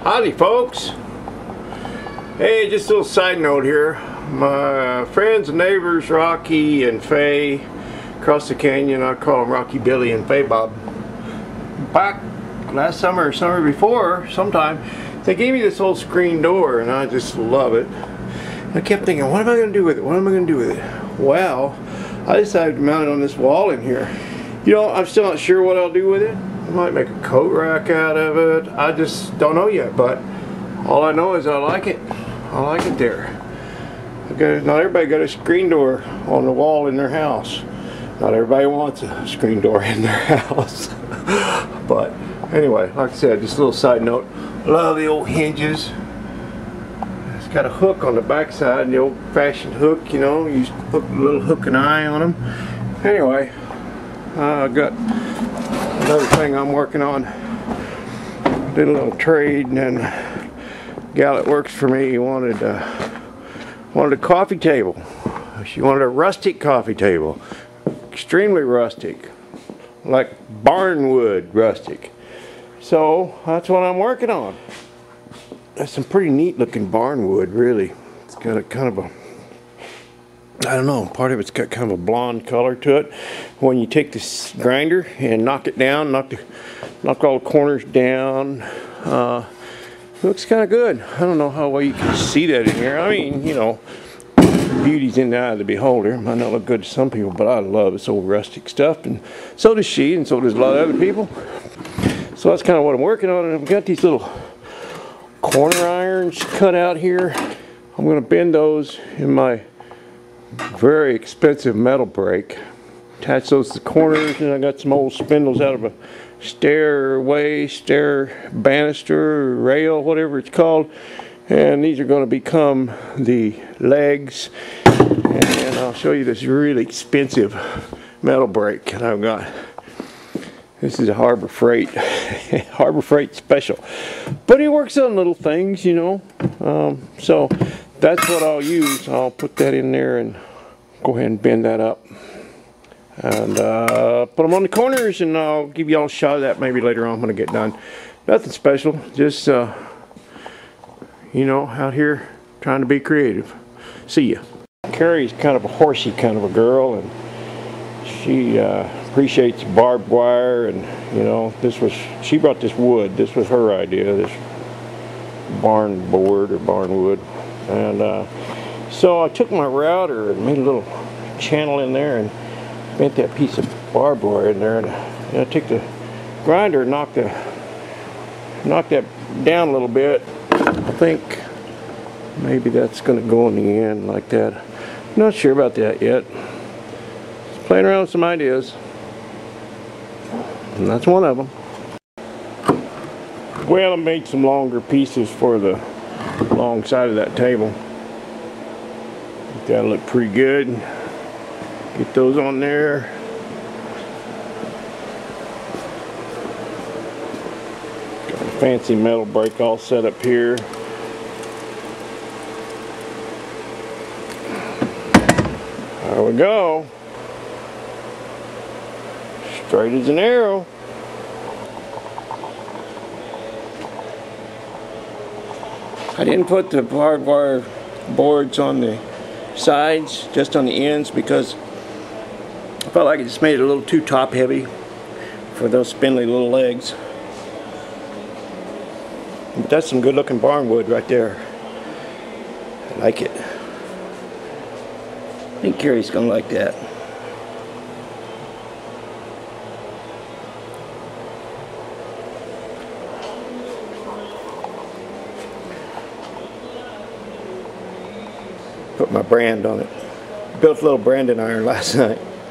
Howdy folks. Hey, just a little side note here. My friends and neighbors Rocky and Faye across the canyon, I call them Rocky Billy and Faye Bob, back last summer or summer before sometime, they gave me this old screen door and I just love it. I kept thinking, what am I going to do with it? What am I going to do with it? Well, I decided to mount it on this wall in here. You know, I'm still not sure what I'll do with it. I might make a coat rack out of it. I just don't know yet, but all I know is I like it. I like it there. Not everybody got a screen door on the wall in their house. Not everybody wants a screen door in their house. But anyway, like I said, just a little side note. Love the old hinges. It's got a hook on the back side, the old-fashioned hook, you know. You put a little hook and eye on them. Anyway, I got another thing I'm working on. Did a little trade, and then a gal that works for me wanted a coffee table. She wanted a rustic coffee table. Extremely rustic, like barnwood rustic. So that's what I'm working on. That's some pretty neat looking barnwood, really. It's got a kind of a, I don't know, part of it's got kind of a blonde color to it. When you take this grinder and knock it down, knock all the corners down, looks kind of good. I don't know how well you can see that in here. I mean, you know, beauty's in the eye of the beholder. It might not look good to some people, but I love this old rustic stuff, and so does she, and so does a lot of other people. So that's kind of what I'm working on, and I've got these little corner irons cut out here. I'm going to bend those in my very expensive metal brake. Attach those to the corners, and I got some old spindles out of a stair banister, rail, whatever it's called. And these are going to become the legs, and I'll show you this really expensive metal brake that I've got. This is a Harbor Freight Harbor Freight special, but it works on little things, you know. So that's what I'll use. I'll put that in there and go ahead and bend that up and put them on the corners, and I'll give you all a shot of that maybe later on when I get done. Nothing special, just you know, out here trying to be creative. See ya. Carrie's kind of a horsey kind of a girl, and she appreciates barbed wire, and you know, she brought this wood. This was her idea, this barn board or barnwood. And so I took my router and made a little channel in there and bent that piece of barbed wire in there, and I took the grinder and knocked that down a little bit. I think maybe that's going to go in the end like that. Not sure about that yet. Just playing around with some ideas, and that's one of them. Well, I made some longer pieces for the long side of that table. That'll look pretty good. Get those on there. Got a fancy metal brake all set up here. There we go. Straight as an arrow. I didn't put the barbed wire boards on the sides, just on the ends, because I felt like it just made it a little too top heavy for those spindly little legs. But that's some good looking barnwood right there. I like it. I think Carrie's gonna like that. Put my brand on it. Built a little branding iron last night.